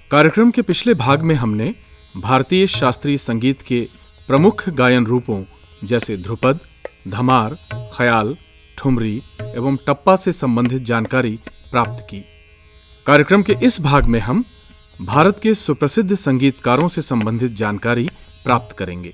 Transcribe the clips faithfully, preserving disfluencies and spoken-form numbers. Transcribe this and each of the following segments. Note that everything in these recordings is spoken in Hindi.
कार्यक्रम के पिछले भाग में हमने भारतीय शास्त्रीय संगीत के प्रमुख गायन रूपों जैसे ध्रुपद, धमार, ख्याल, ठुमरी एवं टप्पा से संबंधित जानकारी प्राप्त की। कार्यक्रम के इस भाग में हम भारत के सुप्रसिद्ध संगीतकारों से संबंधित जानकारी प्राप्त करेंगे।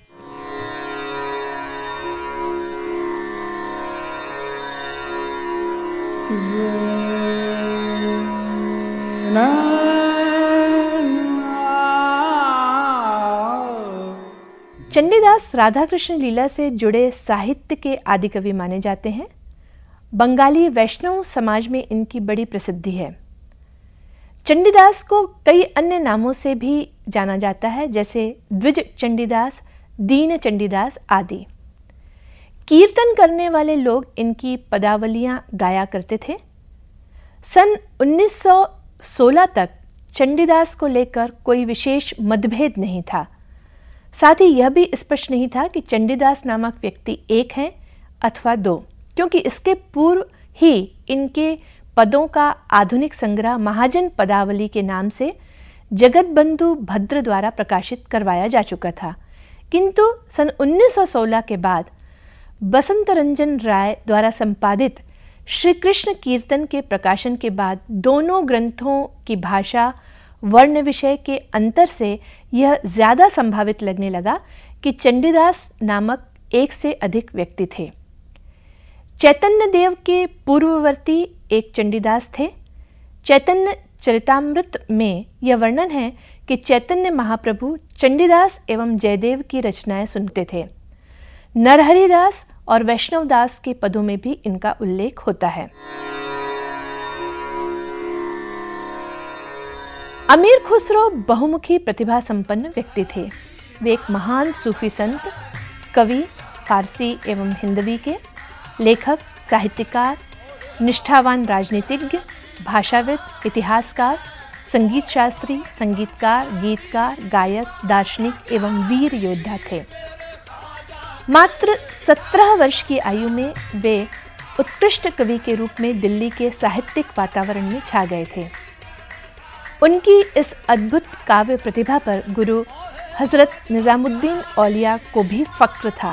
चंडीदास राधा कृष्ण लीला से जुड़े साहित्य के आदि कवि माने जाते हैं। बंगाली वैष्णव समाज में इनकी बड़ी प्रसिद्धि है। चंडीदास को कई अन्य नामों से भी जाना जाता है, जैसे द्विज चंडीदास, दीन चंडीदास आदि। कीर्तन करने वाले लोग इनकी पदावलियां गाया करते थे। सन उन्नीस सौ सोलह तक चंडीदास को लेकर कोई विशेष मतभेद नहीं था। साथ ही यह भी स्पष्ट नहीं था कि चंडीदास नामक व्यक्ति एक हैं अथवा दो, क्योंकि इसके पूर्व ही इनके पदों का आधुनिक संग्रह महाजन पदावली के नाम से जगतबंधु भद्र द्वारा प्रकाशित करवाया जा चुका था। किंतु सन उन्नीस सौ सोलह के बाद बसंत रंजन राय द्वारा संपादित श्री कृष्ण कीर्तन के प्रकाशन के बाद दोनों ग्रंथों की भाषा, वर्ण विषय के अंतर से यह ज्यादा संभावित लगने लगा कि चंडीदास नामक एक से अधिक व्यक्ति थे। चैतन्य देव के पूर्ववर्ती एक चंडीदास थे। चैतन्य चरितामृत में यह वर्णन है कि चैतन्य महाप्रभु चंडीदास एवं जयदेव की रचनाएं सुनते थे। नरहरिदास और वैष्णवदास के पदों में भी इनका उल्लेख होता है। अमीर खुसरो बहुमुखी प्रतिभा संपन्न व्यक्ति थे। वे एक महान सूफी संत, कवि, फारसी एवं हिंदवी के लेखक, साहित्यकार, निष्ठावान राजनीतिज्ञ, भाषाविद, इतिहासकार, संगीत शास्त्री, संगीतकार, गीतकार, गायक, दार्शनिक एवं वीर योद्धा थे। मात्र सत्रह वर्ष की आयु में वे उत्कृष्ट कवि के रूप में दिल्ली के साहित्यिक वातावरण में छा गए थे। उनकी इस अद्भुत काव्य प्रतिभा पर गुरु हजरत निजामुद्दीन औलिया को भी फक्र था।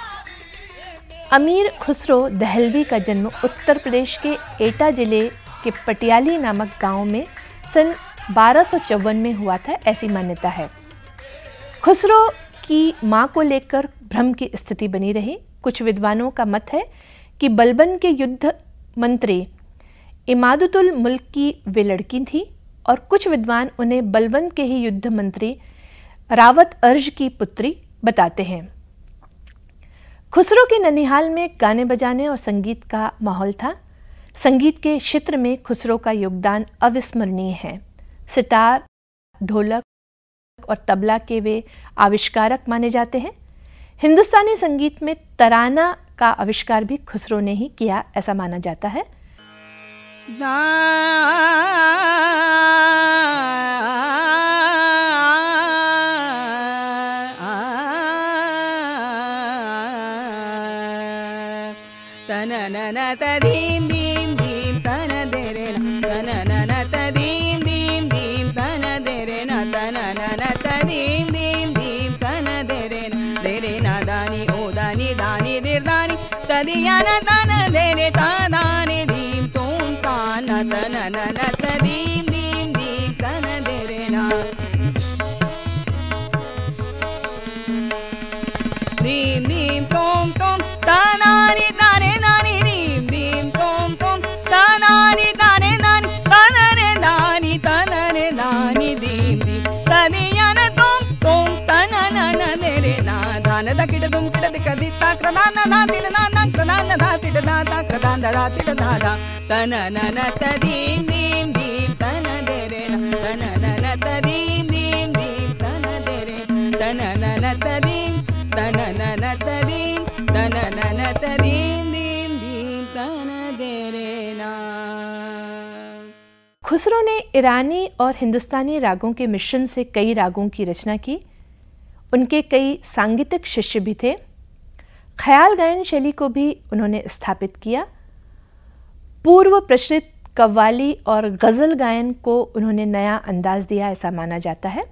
अमीर खुसरो दहलवी का जन्म उत्तर प्रदेश के एटा जिले के पटियाली नामक गांव में सन बारह सौ चौवन में हुआ था, ऐसी मान्यता है। खुसरो की मां को लेकर भ्रम की स्थिति बनी रही। कुछ विद्वानों का मत है कि बलबन के युद्ध मंत्री इमादुल मुल्क की वे लड़की थी, और कुछ विद्वान उन्हें बलबन के ही युद्ध मंत्री रावत अर्ज की पुत्री बताते हैं। खुसरो के ननिहाल में गाने बजाने और संगीत का माहौल था। संगीत के क्षेत्र में खुसरो का योगदान अविस्मरणीय है। सितार, ढोलक और तबला के वे आविष्कारक माने जाते हैं। हिंदुस्तानी संगीत में तराना का आविष्कार भी खुसरो ने ही किया, ऐसा माना जाता है। खुसरो ने ईरानी और हिंदुस्तानी रागों के मिश्रण से कई रागों की रचना की। उनके कई सांगीतिक शिष्य भी थे। ख्याल गायन शैली को भी उन्होंने स्थापित किया। पूर्व प्रचलित कव्वाली और गज़ल गायन को उन्होंने नया अंदाज दिया, ऐसा माना जाता है।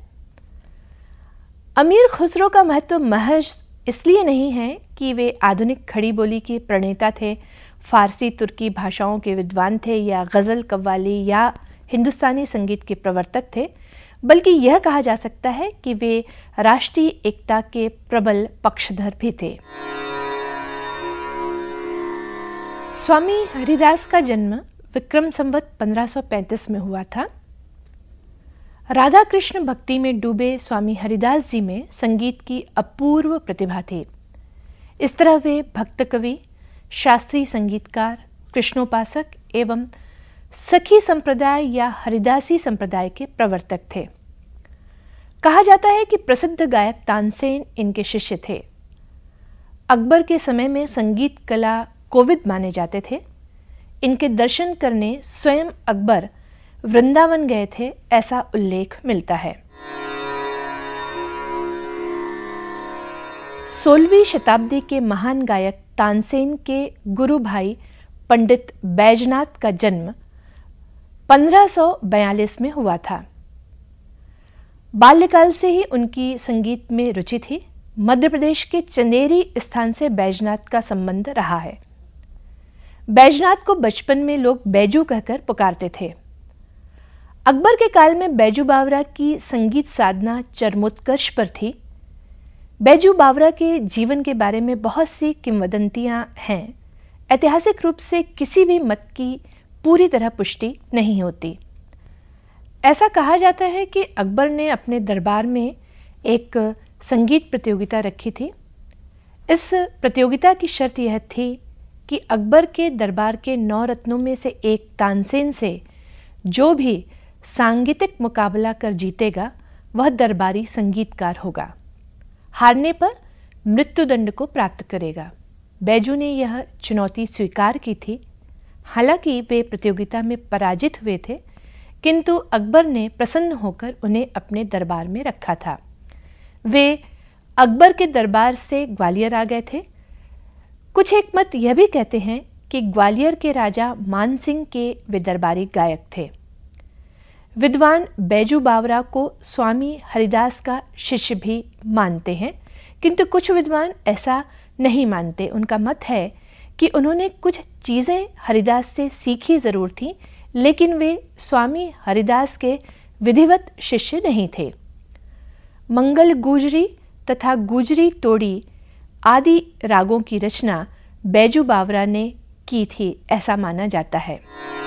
अमीर खुसरो का महत्व महज इसलिए नहीं है कि वे आधुनिक खड़ी बोली के प्रणेता थे, फारसी तुर्की भाषाओं के विद्वान थे या गज़ल कव्वाली या हिंदुस्तानी संगीत के प्रवर्तक थे, बल्कि यह कहा जा सकता है कि वे राष्ट्रीय एकता के प्रबल पक्षधर भी थे। स्वामी हरिदास का जन्म विक्रम संवत पंद्रह सौ पैंतीस में हुआ था। राधा कृष्ण भक्ति में डूबे स्वामी हरिदास जी में संगीत की अपूर्व प्रतिभा थी। इस तरह वे भक्त कवि, शास्त्रीय संगीतकार, कृष्णोपासक एवं सखी संप्रदाय या हरिदासी संप्रदाय के प्रवर्तक थे। कहा जाता है कि प्रसिद्ध गायक तानसेन इनके शिष्य थे। अकबर के समय में संगीत कला कोविद माने जाते थे। इनके दर्शन करने स्वयं अकबर वृंदावन गए थे, ऐसा उल्लेख मिलता है। सोलहवीं शताब्दी के महान गायक तानसेन के गुरु भाई पंडित बैजनाथ का जन्म पंद्रह सौ बयालीस में हुआ था। बाल्यकाल से ही उनकी संगीत में रुचि थी। मध्य प्रदेश के चंदेरी स्थान से बैजनाथ का संबंध रहा है। बैजनाथ को बचपन में लोग बैजू कहकर पुकारते थे। अकबर के काल में बैजू बावरा की संगीत साधना चरमोत्कर्ष पर थी। बैजू बावरा के जीवन के बारे में बहुत सी किंवदंतियां हैं। ऐतिहासिक रूप से किसी भी मत की पूरी तरह पुष्टि नहीं होती। ऐसा कहा जाता है कि अकबर ने अपने दरबार में एक संगीत प्रतियोगिता रखी थी। इस प्रतियोगिता की शर्त यह थी कि अकबर के दरबार के नौ रत्नों में से एक तानसेन से जो भी सांगीतिक मुकाबला कर जीतेगा वह दरबारी संगीतकार होगा। हारने पर मृत्युदंड को प्राप्त करेगा। बैजू ने यह चुनौती स्वीकार की थी। हालांकि वे प्रतियोगिता में पराजित हुए थे, किंतु अकबर ने प्रसन्न होकर उन्हें अपने दरबार में रखा था। वे अकबर के दरबार से ग्वालियर आ गए थे। कुछ एक मत यह भी कहते हैं कि ग्वालियर के राजा मान सिंह के वे दरबारी गायक थे। विद्वान बैजू बावरा को स्वामी हरिदास का शिष्य भी मानते हैं, किंतु कुछ विद्वान ऐसा नहीं मानते। उनका मत है कि उन्होंने कुछ चीज़ें हरिदास से सीखी ज़रूर थी, लेकिन वे स्वामी हरिदास के विधिवत शिष्य नहीं थे। मंगल गुजरी तथा गुजरी तोड़ी आदि रागों की रचना बैजू बावरा ने की थी, ऐसा माना जाता है।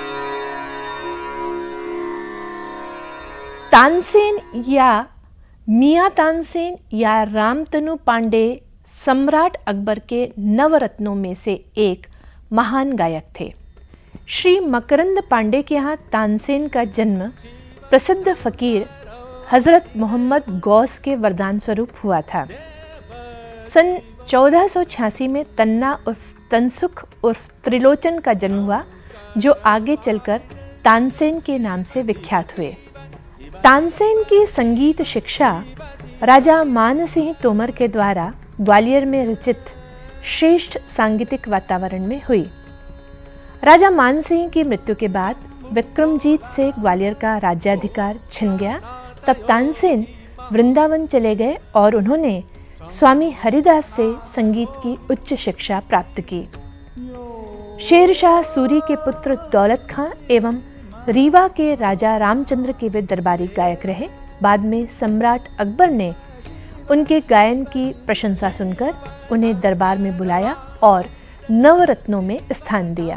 तानसेन या मियां तानसेन या रामतनु पांडे सम्राट अकबर के नवरत्नों में से एक महान गायक थे। श्री मकरंद पांडे के यहाँ तानसेन का जन्म प्रसिद्ध फकीर हजरत मोहम्मद गौस के वरदान स्वरूप हुआ था। सन चौदह सौ छियासी में तन्ना उर्फ तनसुख उर्फ त्रिलोचन का जन्म हुआ, जो आगे चलकर तानसेन के नाम से विख्यात हुए। तानसेन की संगीत शिक्षा राजा मान सिंह तोमर के द्वारा ग्वालियर में रचित श्रेष्ठ सांगीतिक वातावरण में हुई। राजा मान सिंह की मृत्यु के बाद विक्रमजीत से ग्वालियर का राज्याधिकार छिन गया। तब तानसेन वृंदावन चले गए और उन्होंने स्वामी हरिदास से संगीत की उच्च शिक्षा प्राप्त की। शेरशाह सूरी के पुत्र दौलत खां एवं रीवा के राजा रामचंद्र के वे दरबारी गायक रहे। बाद में सम्राट अकबर ने उनके गायन की प्रशंसा सुनकर उन्हें दरबार में बुलाया और नवरत्नों में स्थान दिया।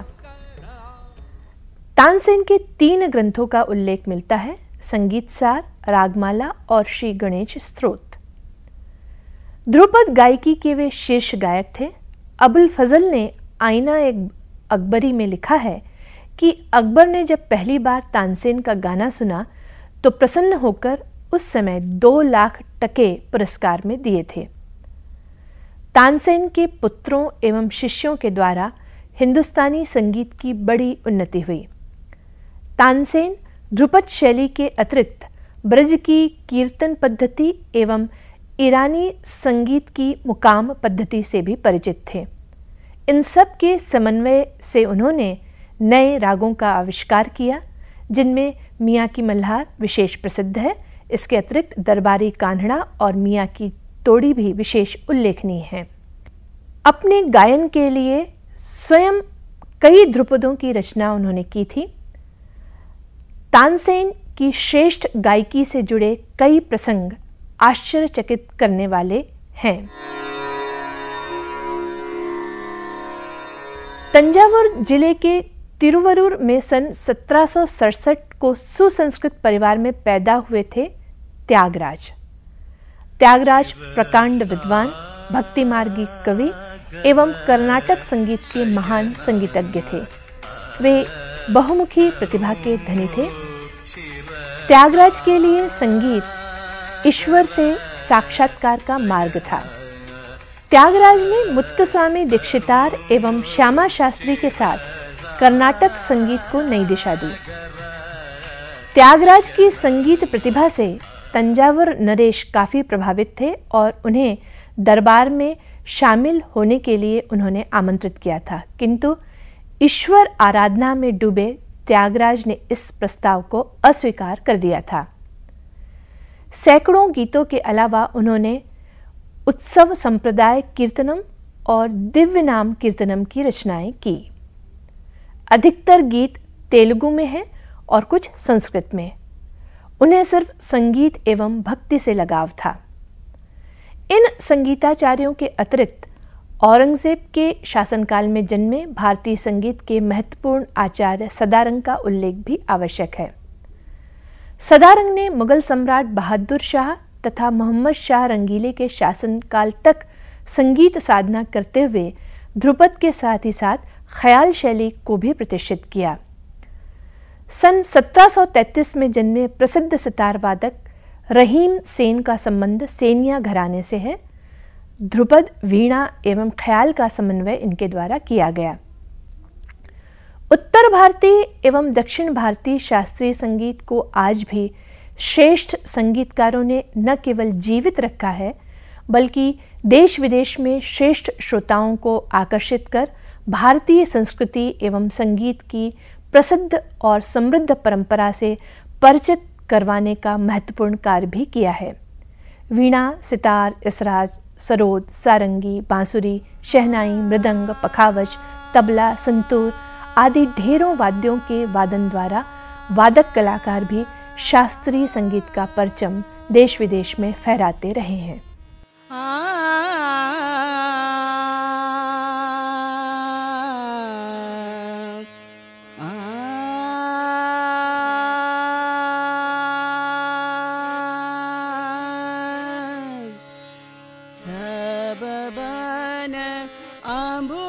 तानसेन के तीन ग्रंथों का उल्लेख मिलता है: संगीत सार, रागमाला और श्री गणेश स्तोत्र। ध्रुपद गायकी के वे शीर्ष गायक थे। अबुल फजल ने आईना एक अकबरी में लिखा है कि अकबर ने जब पहली बार तानसेन का गाना सुना तो प्रसन्न होकर उस समय दो लाख टके पुरस्कार में दिए थे। तानसेन के पुत्रों एवं शिष्यों के द्वारा हिंदुस्तानी संगीत की बड़ी उन्नति हुई। तानसेन ध्रुपद शैली के अतिरिक्त ब्रज की कीर्तन पद्धति एवं ईरानी संगीत की मुकाम पद्धति से भी परिचित थे। इन सब के समन्वय से उन्होंने नए रागों का आविष्कार किया, जिनमें मियाँ की मल्हार विशेष प्रसिद्ध है। इसके अतिरिक्त दरबारी कान्हड़ा और मियाँ की तोड़ी भी विशेष उल्लेखनीय हैं। अपने गायन के लिए स्वयं कई ध्रुपदों की रचना उन्होंने की थी। तानसेन की श्रेष्ठ गायकी से जुड़े कई प्रसंग आश्चर्यचकित करने वाले हैं। तंजावुर जिले के तिरुवरूर में सन सत्रह सौ सड़सठ को सुसंस्कृत परिवार में पैदा हुए थे त्यागराज। त्यागराज प्रकांड विद्वान, भक्ति मार्गी कवि एवं कर्नाटक संगीत के महान संगीतज्ञ थे। वे बहुमुखी प्रतिभा के धनी थे। त्यागराज के लिए संगीत ईश्वर से साक्षात्कार का मार्ग था। त्यागराज ने मुत्तुस्वामी दीक्षितार एवं श्यामा शास्त्री के साथ कर्नाटक संगीत को नई दिशा दी। त्यागराज की संगीत प्रतिभा से तंजावुर नरेश काफी प्रभावित थे और उन्हें दरबार में शामिल होने के लिए उन्होंने आमंत्रित किया था, किंतु ईश्वर आराधना में डूबे त्यागराज ने इस प्रस्ताव को अस्वीकार कर दिया था। सैकड़ों गीतों के अलावा उन्होंने उत्सव संप्रदाय कीर्तनम और दिव्य नाम कीर्तनम की रचनाएं की। अधिकतर गीत तेलुगु में हैं और कुछ संस्कृत में। उन्हें सिर्फ संगीत एवं भक्ति से लगाव था। इन संगीताचार्यों के अतिरिक्त औरंगजेब के शासनकाल में जन्मे भारतीय संगीत के महत्वपूर्ण आचार्य सदारंग का उल्लेख भी आवश्यक है। सदारंग ने मुगल सम्राट बहादुर शाह तथा मोहम्मद शाह रंगीले के शासनकाल तक संगीत साधना करते हुए ध्रुपद के साथ ही साथ ख्याल शैली को भी प्रतिष्ठित किया। सन सत्रह सौ तैंतीस में जन्मे प्रसिद्ध सितार वादक रहीम सेन का संबंध सेनिया घराने से है। ध्रुपद, वीणा एवं ख्याल का समन्वय इनके द्वारा किया गया। उत्तर भारतीय एवं दक्षिण भारतीय शास्त्रीय संगीत को आज भी श्रेष्ठ संगीतकारों ने न केवल जीवित रखा है, बल्कि देश विदेश में श्रेष्ठ श्रोताओं को आकर्षित कर भारतीय संस्कृति एवं संगीत की प्रसिद्ध और समृद्ध परंपरा से परिचित करवाने का महत्वपूर्ण कार्य भी किया है। वीणा, सितार, इसराज, सरोद, सारंगी, बांसुरी, शहनाई, मृदंग, पखावज, तबला, संतूर आदि ढेरों वाद्यों के वादन द्वारा वादक कलाकार भी शास्त्रीय संगीत का परचम देश विदेश में फहराते रहे हैं। सबबन आंबू